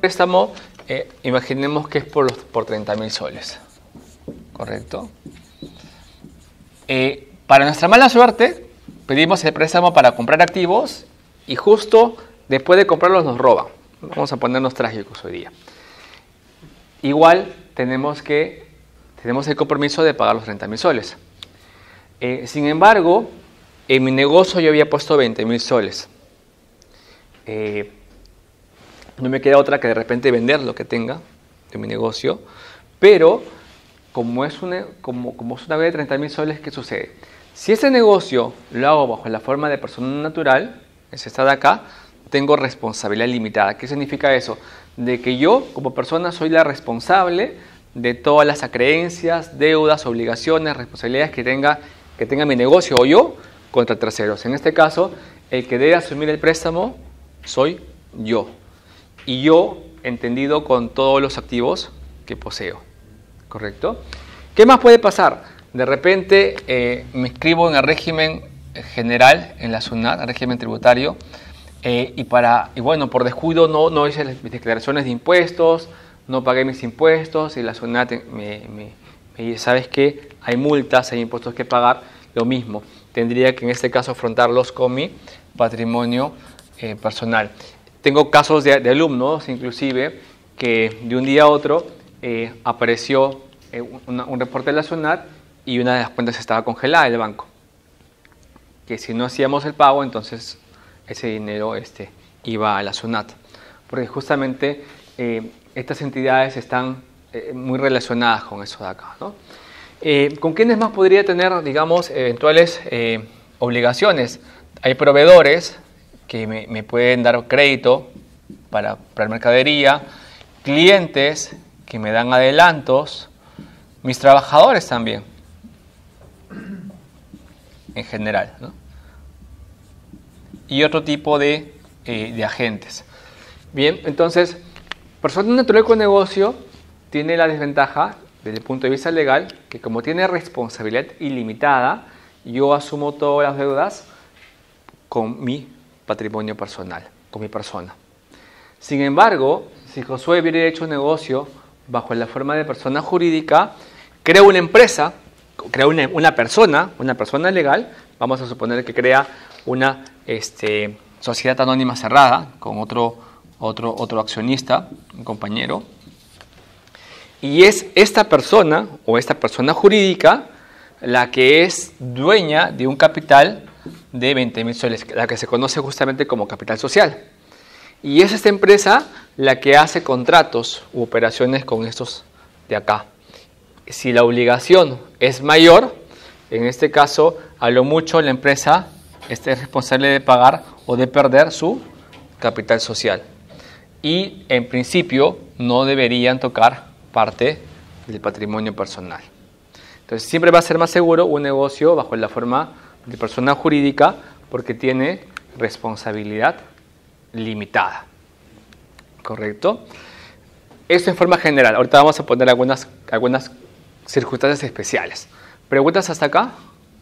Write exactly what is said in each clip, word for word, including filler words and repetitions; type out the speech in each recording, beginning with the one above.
préstamo, eh, imaginemos que es por, los, por treinta mil soles. ¿Correcto? Eh, para nuestra mala suerte, pedimos el préstamo para comprar activos y justo después de comprarlos nos roban. Vamos a ponernos trágicos hoy día. Igual tenemos, que, tenemos el compromiso de pagar los treinta mil soles. Eh, sin embargo, en mi negocio yo había puesto veinte mil soles. Eh, no me queda otra que de repente vender lo que tenga de mi negocio, pero como es una, como, como es una vez de treinta mil soles, ¿qué sucede? Si ese negocio lo hago bajo la forma de persona natural, es esta de acá, tengo responsabilidad limitada. ¿Qué significa eso? De que yo como persona soy la responsable de todas las acreencias, deudas, obligaciones, responsabilidades que tenga, que tenga mi negocio o yo contra terceros. En este caso, el que debe asumir el préstamo soy yo. Y yo, entendido con todos los activos que poseo. ¿Correcto? ¿Qué más puede pasar? De repente eh, me inscribo en el régimen general, en la SUNAT, el régimen tributario, eh, y, para, y bueno, por descuido no, no hice mis declaraciones de impuestos, no pagué mis impuestos, y la SUNAT me, me, me dice, ¿sabes qué? Hay multas, hay impuestos que pagar, lo mismo. Tendría que en este caso afrontarlos con mi patrimonio eh, personal. Tengo casos de, de alumnos, inclusive, que de un día a otro eh, apareció eh, una, un reporte de la SUNAT y una de las cuentas estaba congelada del banco. Que si no hacíamos el pago, entonces ese dinero este, iba a la SUNAT. Porque justamente eh, estas entidades están eh, muy relacionadas con eso de acá, ¿no? Eh, ¿Con quiénes más podría tener, digamos, eventuales eh, obligaciones? Hay proveedores que me, me pueden dar crédito para, para mercadería, clientes que me dan adelantos, mis trabajadores también, en general, ¿no? Y otro tipo de, eh, de agentes. Bien, entonces, persona natural con negocio tiene la desventaja, desde el punto de vista legal, que como tiene responsabilidad ilimitada, yo asumo todas las deudas con mi patrimonio personal, con mi persona. Sin embargo, si Josué hubiera hecho un negocio bajo la forma de persona jurídica, crea una empresa, crea una, una persona, una persona legal, vamos a suponer que crea una este, sociedad anónima cerrada con otro, otro, otro accionista, un compañero, y es esta persona o esta persona jurídica la que es dueña de un capital de veinte mil soles, la que se conoce justamente como capital social. Y es esta empresa la que hace contratos u operaciones con estos de acá. Si la obligación es mayor, en este caso, a lo mucho la empresa es responsable de pagar o de perder su capital social. Y en principio no deberían tocar parte del patrimonio personal. Entonces siempre va a ser más seguro un negocio bajo la forma de persona jurídica porque tiene responsabilidad limitada. ¿Correcto? Esto en forma general. Ahorita vamos a poner algunas, algunas circunstancias especiales. ¿Preguntas hasta acá?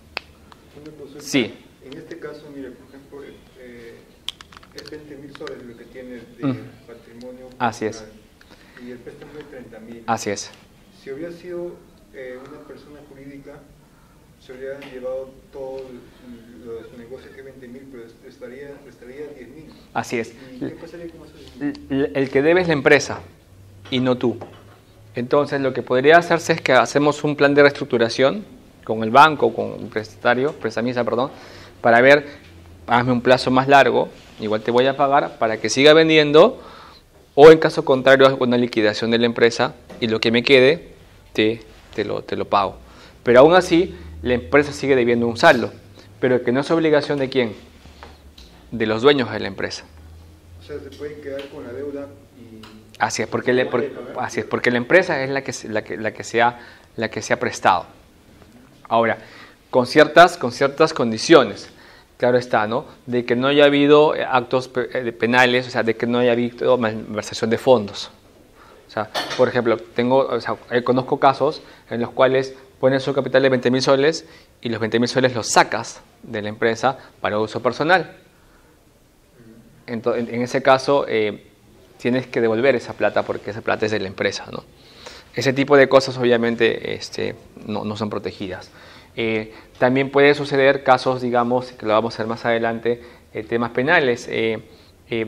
Sí. En este caso, mire, por ejemplo, eh, es veinte mil soles lo que tiene de Mm. patrimonio personal. Así es. Y el préstamo de treinta mil. Así es. Si hubiera sido eh, una persona jurídica, se hubieran llevado todo los negocios que veinte mil, pero estaría, estaría diez mil. Así es. ¿Y qué pasaría con esos diez mil? El, el que debe es la empresa y no tú. Entonces lo que podría hacerse es que hacemos un plan de reestructuración con el banco, con un prestatario, prestamista, perdón, para ver, hazme un plazo más largo, igual te voy a pagar para que siga vendiendo, o en caso contrario, hago una liquidación de la empresa y lo que me quede te, te, lo, te lo pago. Pero aún así, la empresa sigue debiendo un saldo, pero que no es obligación de quién, de los dueños de la empresa. O sea, se pueden quedar con la deuda y... Así es, porque, le, por, así es, porque la empresa es la que, la que, la que, se, ha, la que se ha prestado. Ahora, con ciertas, con ciertas condiciones, claro está, ¿no? De que no haya habido actos penales, o sea, de que no haya habido malversación de fondos. O sea, por ejemplo, tengo, o sea, conozco casos en los cuales pones un capital de veinte mil soles y los veinte mil soles los sacas de la empresa para uso personal. Entonces, en ese caso, eh, tienes que devolver esa plata porque esa plata es de la empresa, ¿no? Ese tipo de cosas obviamente este, no, no son protegidas. Eh, también puede suceder casos, digamos, que lo vamos a ver más adelante, eh, temas penales. Eh, eh,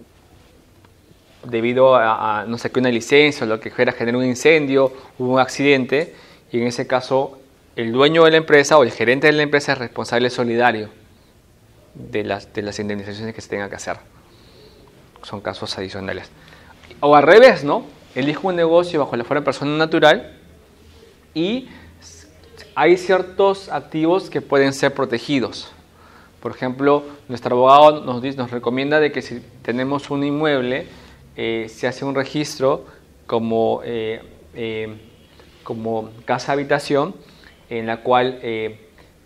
debido a, a, no sé, que una licencia o lo que fuera genera un incendio, hubo un accidente, y en ese caso el dueño de la empresa o el gerente de la empresa es responsable solidario de las, de las indemnizaciones que se tengan que hacer. Son casos adicionales. O al revés, ¿no? Elijo un negocio bajo la forma de persona natural y hay ciertos activos que pueden ser protegidos. Por ejemplo, nuestro abogado nos, dice, nos recomienda de que si tenemos un inmueble, eh, se hace un registro como, eh, eh, como casa habitación, en la cual eh,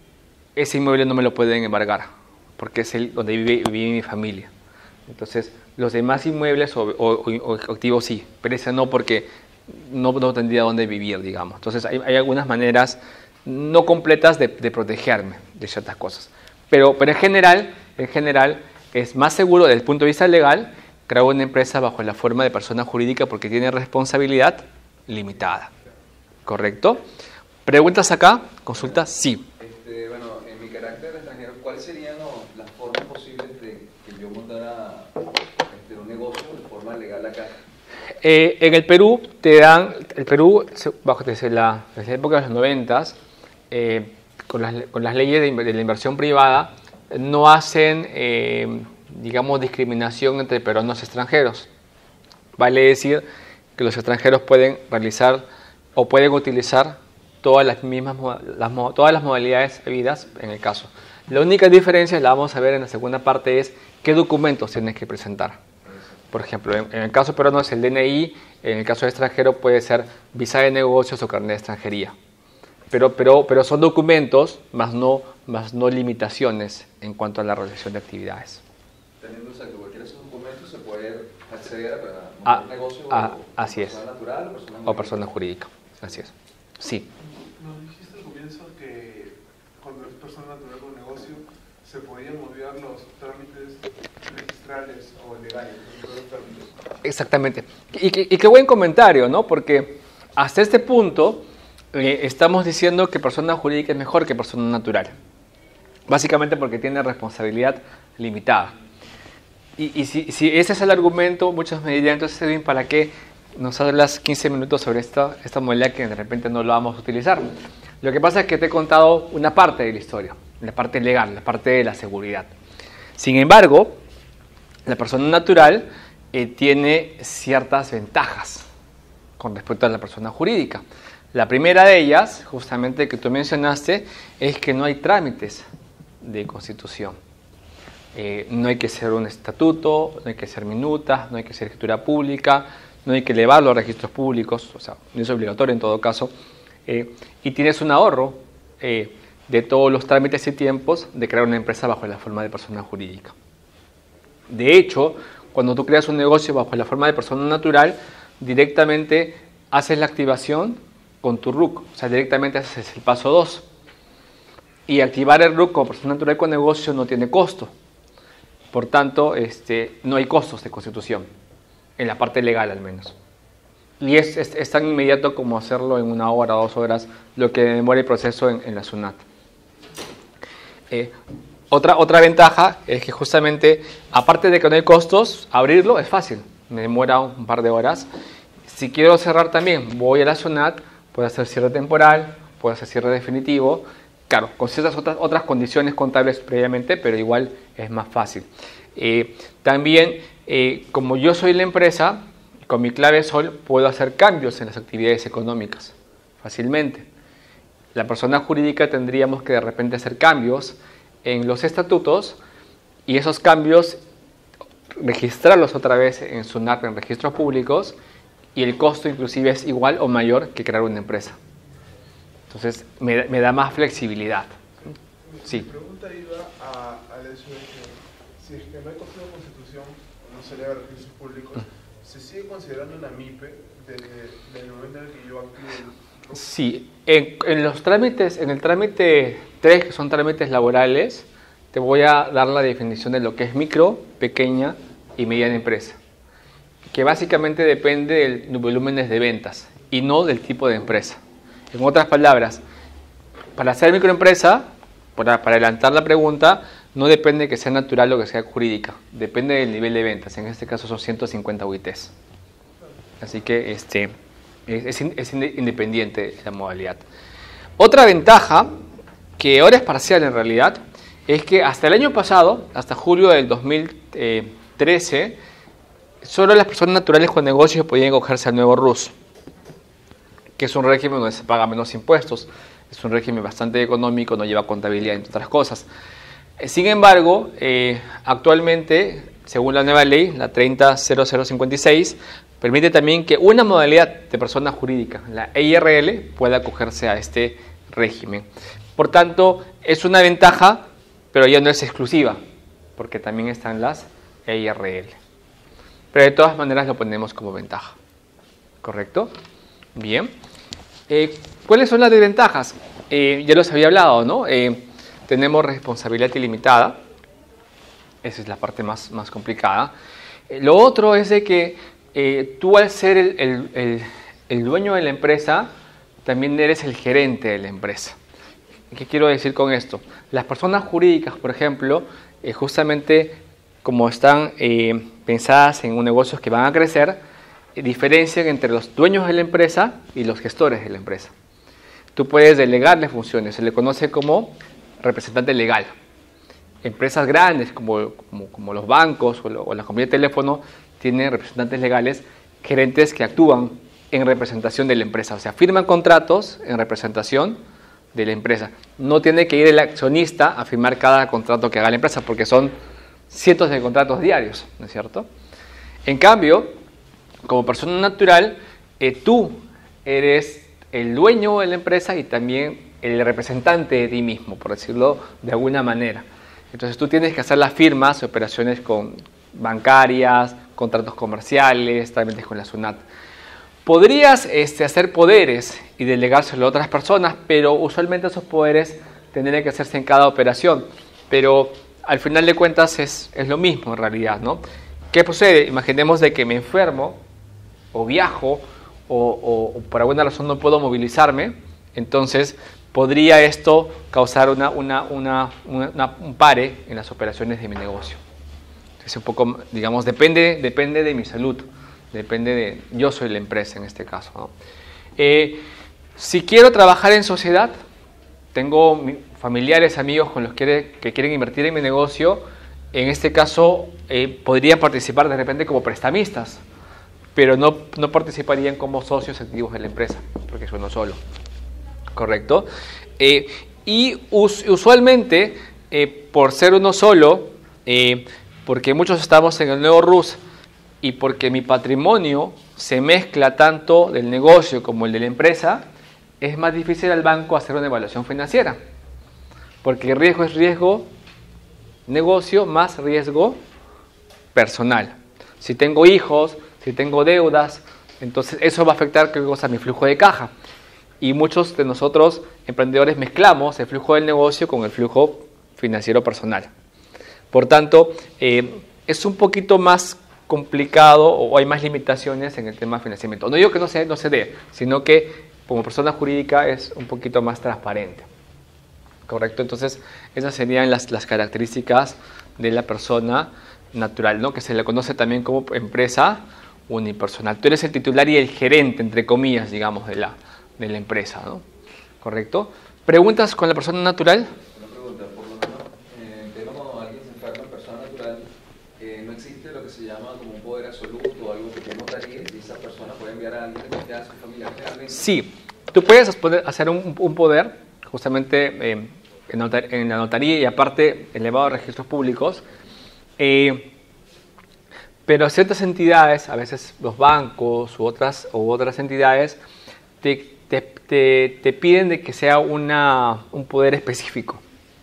ese inmueble no me lo pueden embargar, porque es el donde vive, vive mi familia. Entonces, los demás inmuebles o, o, o activos sí, pero ese no, porque no, no tendría dónde vivir, digamos. Entonces, hay, hay algunas maneras no completas de, de protegerme de ciertas cosas. Pero, pero en general, en general, es más seguro desde el punto de vista legal crear una empresa bajo la forma de persona jurídica porque tiene responsabilidad limitada. ¿Correcto? ¿Preguntas acá? ¿Consultas? Sí. Este, bueno, en mi carácter de extranjero, ¿cuáles serían no, las formas posibles de que yo montara este, un negocio de forma legal acá? Eh, en el Perú te dan, el Perú, bajo desde la, desde la época de los noventas, eh, con, las, con las leyes de, de la inversión privada, no hacen, eh, digamos, discriminación entre peruanos y extranjeros. Vale decir que los extranjeros pueden realizar o pueden utilizar todas las mismas las, todas las modalidades habidas en el caso. La única diferencia, la vamos a ver en la segunda parte, es qué documentos tienes que presentar. Por ejemplo, en, en el caso peruano es el D N I, en el caso de extranjero puede ser visa de negocios o carnet de extranjería. Pero, pero, pero son documentos, más no, más no limitaciones en cuanto a la realización de actividades. Teniendo o sea, que cualquiera de esos documentos se puede acceder a montar ah, un negocio ah, o, así persona es. natural o persona O persona jurídica. Así es. Sí. Nos dijiste al comienzo que cuando es persona natural con negocio se podían olvidar los trámites registrales o legales. Los trámites. Exactamente. Y, y, y qué buen comentario, ¿no? Porque hasta este punto eh, estamos diciendo que persona jurídica es mejor que persona natural. Básicamente porque tiene responsabilidad limitada. Y, y si, si ese es el argumento, muchos me dirían, entonces, Edwin, ¿para qué nos hablas quince minutos sobre esta, esta modalidad que de repente no lo vamos a utilizar? Lo que pasa es que te he contado una parte de la historia, la parte legal, la parte de la seguridad. Sin embargo, la persona natural eh, tiene ciertas ventajas con respecto a la persona jurídica. La primera de ellas, justamente que tú mencionaste, es que no hay trámites de constitución. Eh, no hay que hacer un estatuto, no hay que hacer minutas, no hay que hacer escritura pública, no hay que elevarlo a registros públicos, o sea, no es obligatorio en todo caso, eh, y tienes un ahorro eh, de todos los trámites y tiempos de crear una empresa bajo la forma de persona jurídica. De hecho, cuando tú creas un negocio bajo la forma de persona natural, directamente haces la activación con tu R U C, o sea, directamente haces el paso dos. Y activar el R U C como persona natural con negocio no tiene costo. Por tanto, este, no hay costos de constitución, en la parte legal al menos. Y es, es, es tan inmediato como hacerlo en una hora o dos horas, lo que demora el proceso en, en la SUNAT. Eh, otra, otra ventaja es que justamente, aparte de que no hay costos, abrirlo es fácil, me demora un par de horas. Si quiero cerrar también, voy a la SUNAT, puedo hacer cierre temporal, puedo hacer cierre definitivo, claro, con ciertas otras, otras condiciones contables previamente, pero igual es más fácil. Eh, también, eh, como yo soy la empresa, con mi clave SOL puedo hacer cambios en las actividades económicas fácilmente. La persona jurídica tendríamos que de repente hacer cambios en los estatutos y esos cambios registrarlos otra vez en SUNAT, en registros públicos, y el costo inclusive es igual o mayor que crear una empresa. Entonces me, me da más flexibilidad. Sí. Mi pregunta iba a, al hecho de que si es que no hay costo de constitución o no se eleva a registros públicos, ¿se sigue considerando una M I P E desde, desde el momento en el que yo activo el... Sí, en, en los trámites, en el trámite tres, que son trámites laborales, te voy a dar la definición de lo que es micro, pequeña y mediana empresa. que básicamente depende del volúmenes de ventas y no del tipo de empresa. En otras palabras, para ser microempresa, para, para adelantar la pregunta, no depende que sea natural o que sea jurídica, depende del nivel de ventas. En este caso son ciento cincuenta U I Ts. Así que este, es, es independiente la modalidad. Otra ventaja, que ahora es parcial en realidad, es que hasta el año pasado, hasta julio del dos mil trece, solo las personas naturales con negocios podían acogerse al nuevo R U S, que es un régimen donde se pagan menos impuestos. Es un régimen bastante económico, no lleva contabilidad, entre otras cosas. Sin embargo, eh, actualmente, según la nueva ley, la treinta cero cero cincuenta y seis, permite también que una modalidad de persona jurídica, la E I R L, pueda acogerse a este régimen. Por tanto, es una ventaja, pero ya no es exclusiva, porque también están las E I R L. Pero de todas maneras lo ponemos como ventaja. ¿Correcto? Bien. Eh, ¿Cuáles son las desventajas? Eh, ya los había hablado, ¿no? Eh, tenemos responsabilidad ilimitada. Esa es la parte más, más complicada. Eh, lo otro es de que eh, tú, al ser el, el, el, el dueño de la empresa, también eres el gerente de la empresa. ¿Qué quiero decir con esto? Las personas jurídicas, por ejemplo, eh, justamente como están eh, pensadas en un negocio que van a crecer, eh, diferencian entre los dueños de la empresa y los gestores de la empresa. Tú puedes delegarle funciones, se le conoce como representante legal. Empresas grandes como, como, como los bancos o, lo, o las compañías de teléfono tienen representantes legales, gerentes que actúan en representación de la empresa, o sea, firman contratos en representación de la empresa. No tiene que ir el accionista a firmar cada contrato que haga la empresa, porque son cientos de contratos diarios, ¿no es cierto? En cambio, como persona natural, eh, tú eres el dueño de la empresa y también el representante de ti mismo, por decirlo de alguna manera. Entonces tú tienes que hacer las firmas, operaciones con bancarias, contratos comerciales, trámites con la SUNAT. Podrías este, hacer poderes y delegárselo a otras personas, pero usualmente esos poderes tendrían que hacerse en cada operación. Pero al final de cuentas es, es lo mismo en realidad, ¿no? ¿Qué sucede? Imaginemos de que me enfermo o viajo o, o, o por alguna razón no puedo movilizarme, entonces podría esto causar una, una, una, una, un pare en las operaciones de mi negocio. Entonces un poco, digamos, depende, depende de mi salud. Depende de, yo soy la empresa en este caso, ¿no? Eh, si quiero trabajar en sociedad, tengo familiares, amigos con los que, que quieren invertir en mi negocio, en este caso eh, podrían participar de repente como prestamistas, pero no, no participarían como socios activos de la empresa, porque es uno solo, ¿correcto? Eh, y us, usualmente, eh, por ser uno solo, eh, porque muchos estamos en el nuevo R U S, y porque mi patrimonio se mezcla tanto del negocio como el de la empresa, es más difícil al banco hacer una evaluación financiera. Porque el riesgo es riesgo negocio más riesgo personal. Si tengo hijos, si tengo deudas, entonces eso va a afectar ¿qué cosa? Mi flujo de caja. Y muchos de nosotros, emprendedores, mezclamos el flujo del negocio con el flujo financiero personal. Por tanto, eh, es un poquito más complicado o hay más limitaciones en el tema de financiamiento. No digo que no se, no se dé, sino que como persona jurídica es un poquito más transparente. ¿Correcto? Entonces, esas serían las, las características de la persona natural, ¿no? Que se le conoce también como empresa unipersonal. Tú eres el titular y el gerente, entre comillas, digamos, de la, de la empresa, ¿no? ¿Correcto? ¿Preguntas con la persona natural? Una pregunta, por lo menos, eh, que cuando alguien se enferma en persona natural, eh, no existe lo que se llama como un poder absoluto o algo que te notaría y esa persona puede enviar a alguien que a su familia realmente. Sí, tú puedes hacer un, un poder, justamente eh, en, notar, en la notaría y aparte elevado a registros públicos, eh, pero ciertas entidades, a veces los bancos u otras, u otras entidades, te, te, te, te piden de que sea una, un poder específico.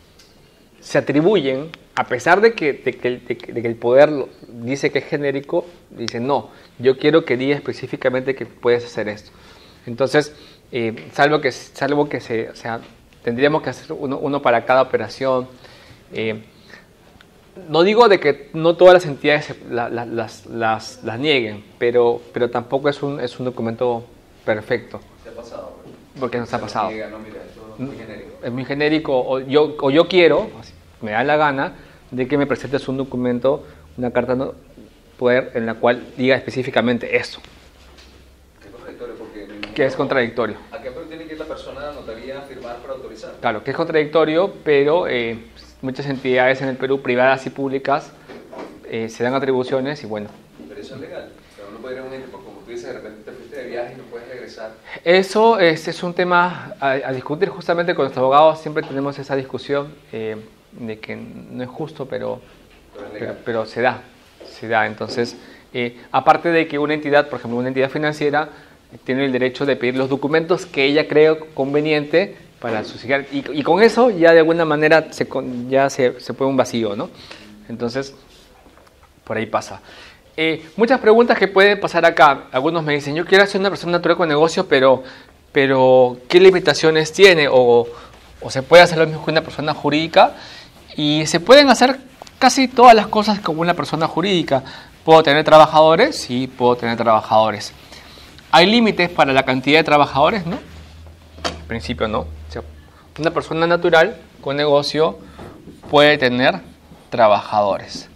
Se atribuyen, a pesar de que, de, que, de, que, de que el poder dice que es genérico, dicen no, yo quiero que diga específicamente que puedes hacer esto. Entonces, eh, salvo que, salvo que se, o sea, tendríamos que hacer uno, uno para cada operación. Eh, no digo de que no todas las entidades se- la- la- las, las, las nieguen, pero, pero tampoco es un, es un documento perfecto, ¿Te ha pasado? porque nos Se ha lo pasado. niega, no, mira, esto es muy genérico. Es muy genérico, o yo, o yo quiero, así, me da la gana, de que me presentes un documento, una carta no, poder en la cual diga específicamente eso, Es contradictorio porque... me imagino- que es contradictorio. ¿A qué tiene que ir la persona a la notaría a firmar para autorizar? Claro, que es contradictorio, pero eh, muchas entidades en el Perú, privadas y públicas, eh, se dan atribuciones y bueno, Pero eso es legal. O sea, uno puede ir a un ente, porque como tú dices, de repente te fuiste de viaje y no puedes regresar. eso es, es un tema a, a discutir justamente con nuestros abogados, siempre tenemos esa discusión eh, de que no es justo, pero, Pero es pero, legal. pero se da, se da. Entonces, eh, aparte de que una entidad, por ejemplo, una entidad financiera, tiene el derecho de pedir los documentos que ella cree conveniente para subsidiar, y, y con eso ya de alguna manera se, con- ya se, se pone un vacío, ¿no? Entonces, por ahí pasa. Eh, muchas preguntas que pueden pasar acá. Algunos me dicen, yo quiero ser una persona natural con negocio, pero, pero ¿qué limitaciones tiene? O, o se puede hacer lo mismo que una persona jurídica. Y se pueden hacer casi todas las cosas como una persona jurídica. ¿Puedo tener trabajadores? Sí, puedo tener trabajadores. ¿Hay límites para la cantidad de trabajadores? No. En principio no. O sea, una persona natural con negocio puede tener trabajadores.